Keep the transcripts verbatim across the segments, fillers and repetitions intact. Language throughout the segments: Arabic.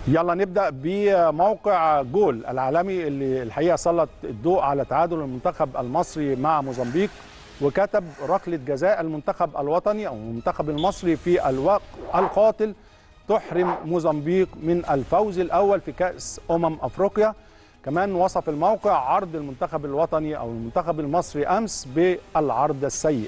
يلا نبدأ بموقع جول العالمي اللي الحقيقة سلط الضوء على تعادل المنتخب المصري مع موزمبيق، وكتب ركلة جزاء المنتخب الوطني أو المنتخب المصري في الوقت القاتل تحرم موزمبيق من الفوز الأول في كأس أمم أفريقيا. كمان وصف الموقع عرض المنتخب الوطني أو المنتخب المصري أمس بالعرض السيء.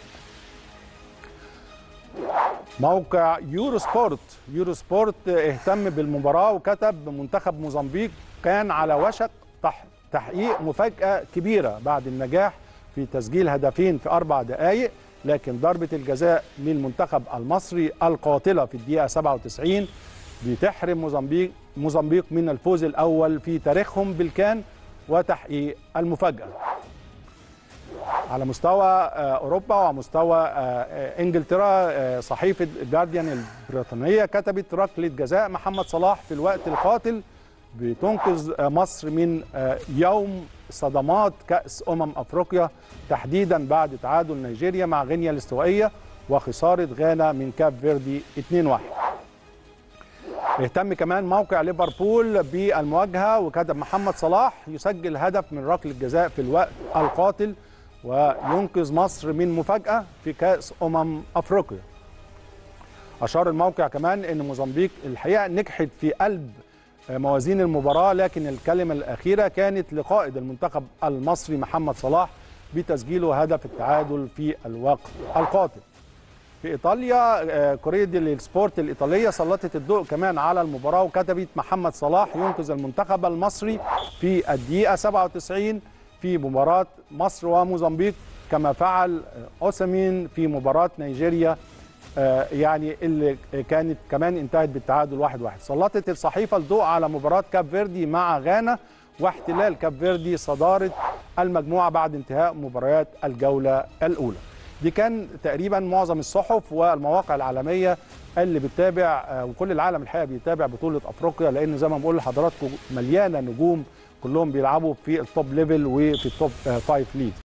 موقع يورو سبورت يورو سبورت اهتم بالمباراة وكتب منتخب موزمبيق كان على وشك تحقيق مفاجأة كبيرة بعد النجاح في تسجيل هدفين في أربع دقائق، لكن ضربة الجزاء للمنتخب المصري القاتلة في الدقيقة سبعة وتسعين بتحرم موزمبيق موزمبيق من الفوز الأول في تاريخهم بالكان وتحقيق المفاجأة. على مستوى أوروبا ومستوى إنجلترا، صحيفة جارديان البريطانية كتبت ركلة جزاء محمد صلاح في الوقت القاتل بتنقذ مصر من يوم صدمات كأس أمم أفريقيا، تحديدا بعد تعادل نيجيريا مع غينيا الاستوائية وخسارة غانا من كاب فيردي اثنين واحد. اهتم كمان موقع ليفربول بالمواجهة وكتب محمد صلاح يسجل هدف من ركلة جزاء في الوقت القاتل وينقذ مصر من مفاجأة في كأس أمم أفريقيا. أشار الموقع كمان أن موزمبيق الحقيقة نجحت في قلب موازين المباراة، لكن الكلمة الأخيرة كانت لقائد المنتخب المصري محمد صلاح بتسجيله هدف التعادل في الوقت القاتل. في إيطاليا، كوريا ديل سبورت الإيطالية سلطت الضوء كمان على المباراة وكتبت محمد صلاح ينقذ المنتخب المصري في الدقيقة سبعة وتسعين في مباراة مصر وموزمبيق، كما فعل أوسامين في مباراة نيجيريا يعني اللي كانت كمان انتهت بالتعادل واحد واحد. سلطت الصحيفة الضوء على مباراة كاب فيردي مع غانا واحتلال كاب فيردي صدارة المجموعة بعد انتهاء مباريات الجولة الأولى. دي كان تقريبا معظم الصحف والمواقع العالمية اللي بتتابع، وكل العالم الحقيقة بيتابع بطولة أفريقيا، لأن زي ما بقول لحضراتكم مليانة نجوم كلهم بيلعبوا في التوب ليفل وفي التوب فايف ليج.